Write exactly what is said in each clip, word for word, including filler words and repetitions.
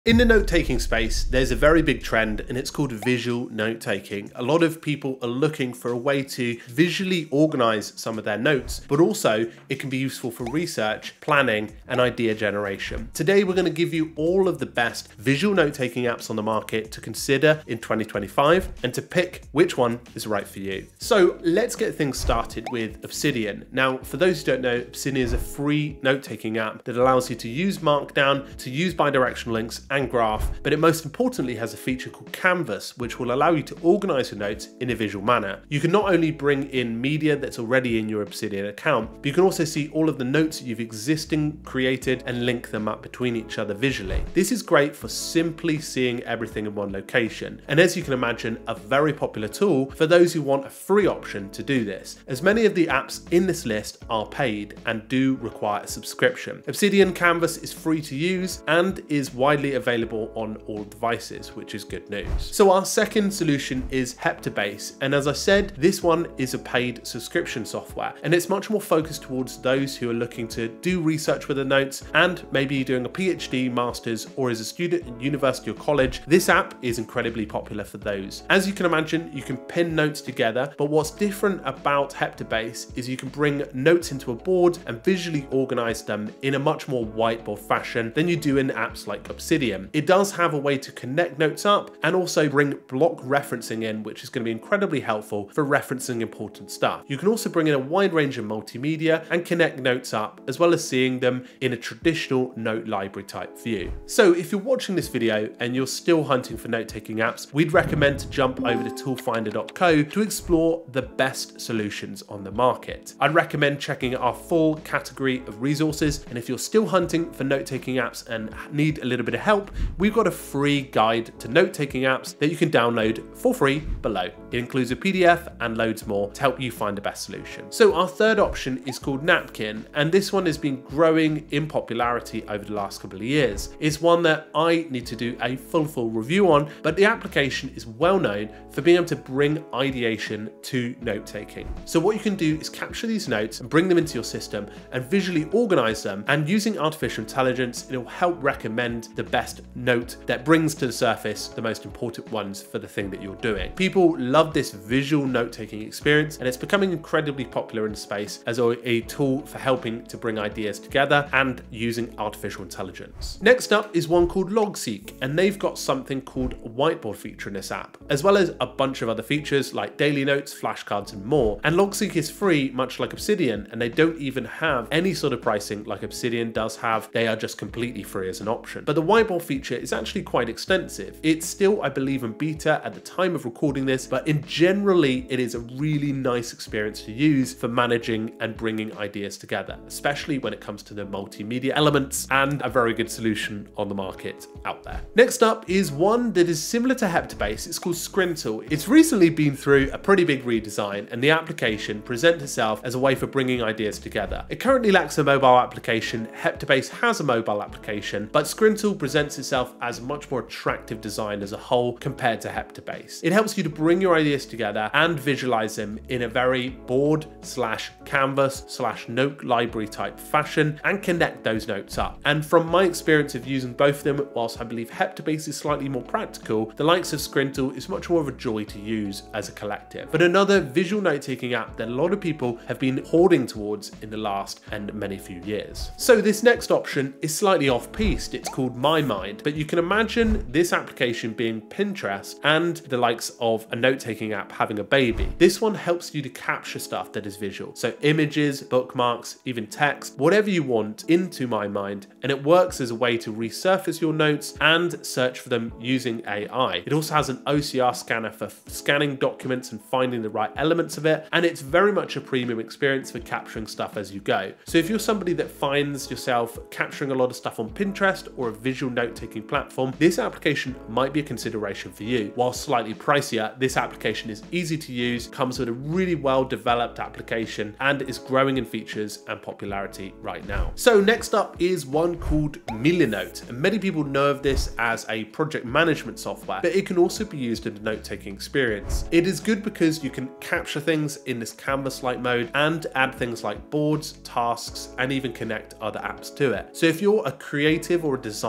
In the note-taking space, there's a very big trend and it's called visual note-taking. A lot of people are looking for a way to visually organize some of their notes, but also it can be useful for research, planning, and idea generation. Today, we're going to give you all of the best visual note-taking apps on the market to consider in twenty twenty-five and to pick which one is right for you. So let's get things started with Obsidian. Now, for those who don't know, Obsidian is a free note-taking app that allows you to use Markdown, to use bidirectional links, and graph, but it most importantly has a feature called Canvas, which will allow you to organize your notes in a visual manner. You can not only bring in media that's already in your Obsidian account, but you can also see all of the notes that you've existing created and link them up between each other visually. This is great for simply seeing everything in one location, and as you can imagine, a very popular tool for those who want a free option to do this, as many of the apps in this list are paid and do require a subscription. Obsidian Canvas is free to use and is widely available available on all devices, which is good news. So our second solution is Heptabase, and as I said, this one is a paid subscription software, and it's much more focused towards those who are looking to do research with the notes and maybe doing a PhD, master's, or as a student at university or college. This app is incredibly popular for those. As you can imagine, you can pin notes together, but what's different about Heptabase is you can bring notes into a board and visually organize them in a much more whiteboard fashion than you do in apps like Obsidian. It does have a way to connect notes up and also bring block referencing in, which is going to be incredibly helpful for referencing important stuff. You can also bring in a wide range of multimedia and connect notes up, as well as seeing them in a traditional note library type view. So if you're watching this video and you're still hunting for note-taking apps, we'd recommend to jump over to toolfinder dot co to explore the best solutions on the market. I'd recommend checking our full category of resources, and if you're still hunting for note-taking apps and need a little bit of help, we've got a free guide to note-taking apps that you can download for free below. It includes a P D F and loads more to help you find the best solution. So our third option is called Napkin, and this one has been growing in popularity over the last couple of years. It's one that I need to do a full, full review on, but the application is well known for being able to bring ideation to note-taking. So what you can do is capture these notes and bring them into your system and visually organize them, and using artificial intelligence, it'll help recommend the best note that brings to the surface the most important ones for the thing that you're doing. People love this visual note-taking experience, and it's becoming incredibly popular in the space as a tool for helping to bring ideas together and using artificial intelligence. Next up is one called Logseq, and they've got something called a whiteboard feature in this app, as well as a bunch of other features like daily notes, flashcards, and more. And Logseq is free, much like Obsidian, and they don't even have any sort of pricing like Obsidian does have. They are just completely free as an option. But the whiteboard feature is actually quite extensive. It's still, I believe, in beta at the time of recording this, but in generally, it is a really nice experience to use for managing and bringing ideas together, especially when it comes to the multimedia elements, and a very good solution on the market out there. Next up is one that is similar to Heptabase. It's called Scrintal. It's recently been through a pretty big redesign, and the application presents itself as a way for bringing ideas together. It currently lacks a mobile application. Heptabase has a mobile application, but Scrintal presents itself as a much more attractive design as a whole compared to Heptabase. It helps you to bring your ideas together and visualize them in a very board slash canvas slash note library type fashion and connect those notes up. And from my experience of using both of them, whilst I believe Heptabase is slightly more practical, the likes of Scrintal is much more of a joy to use as a collective. But another visual note-taking app that a lot of people have been hoarding towards in the last and many few years. So this next option is slightly off-piste. It's called mymind, but you can imagine this application being Pinterest and the likes of a note-taking app having a baby. This one helps you to capture stuff that is visual. So images, bookmarks, even text, whatever you want into mymind, and it works as a way to resurface your notes and search for them using A I. It also has an O C R scanner for scanning documents and finding the right elements of it, and it's very much a premium experience for capturing stuff as you go. So if you're somebody that finds yourself capturing a lot of stuff on Pinterest or a visual note-taking platform, this application might be a consideration for you. While slightly pricier, this application is easy to use, comes with a really well-developed application, and is growing in features and popularity right now. So next up is one called Milanote, and many people know of this as a project management software, but it can also be used in a note-taking experience. It is good because you can capture things in this canvas-like mode and add things like boards, tasks, and even connect other apps to it. So if you're a creative or a designer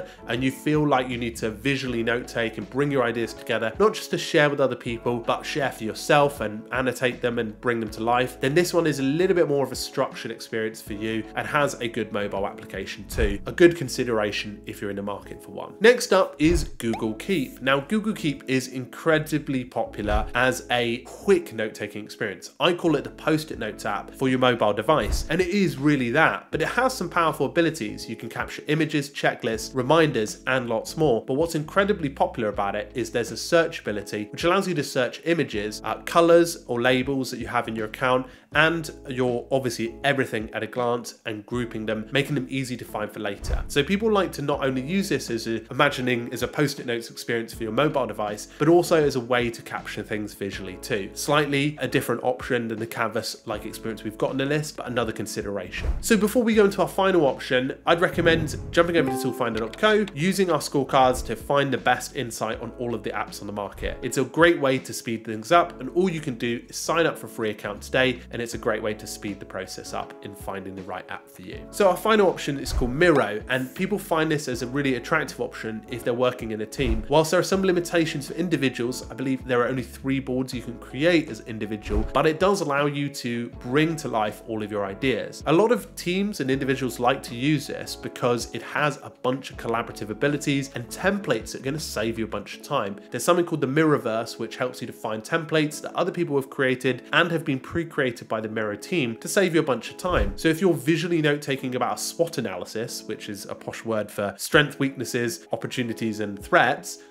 and you feel like you need to visually note take and bring your ideas together, not just to share with other people, but share for yourself and annotate them and bring them to life, then this one is a little bit more of a structured experience for you and has a good mobile application too. A good consideration if you're in the market for one. Next up is Google Keep. Now, Google Keep is incredibly popular as a quick note-taking experience. I call it the Post-it Notes app for your mobile device, and it is really that, but it has some powerful abilities. You can capture images, checklists, reminders, and lots more. But what's incredibly popular about it is there's a search ability, which allows you to search images, uh, colors or labels that you have in your account, and your obviously everything at a glance, and grouping them, making them easy to find for later. So people like to not only use this as a, imagining as a post-it notes experience for your mobile device, but also as a way to capture things visually too. Slightly a different option than the canvas-like experience we've got on the list, but another consideration. So before we go into our final option, I'd recommend jumping over to toolfinder dot co, using our scorecards to find the best insight on all of the apps on the market. It's a great way to speed things up, and all you can do is sign up for a free account today, and it's a great way to speed the process up in finding the right app for you. So our final option is called Miro, and people find this as a really attractive option if they're working in a team. Whilst there are some limitations for individuals, I believe there are only three boards you can create as an individual, but it does allow you to bring to life all of your ideas. A lot of teams and individuals like to use this because it has a bunch of collaborative abilities and templates that are going to save you a bunch of time. There's something called the Miroverse, which helps you to find templates that other people have created and have been pre-created by the Miro team to save you a bunch of time. So if you're visually note-taking about a SWOT analysis, which is a posh word for strengths, weaknesses, opportunities, and threats,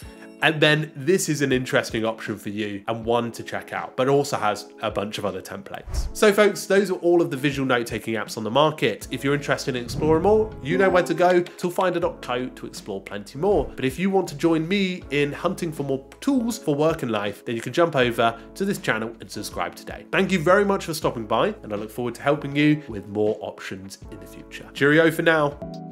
and then this is an interesting option for you and one to check out, but also has a bunch of other templates. So folks, those are all of the visual note-taking apps on the market. If you're interested in exploring more, you know where to go, toolfinder dot co, to explore plenty more. But if you want to join me in hunting for more tools for work and life, then you can jump over to this channel and subscribe today. Thank you very much for stopping by, and I look forward to helping you with more options in the future. Cheerio for now.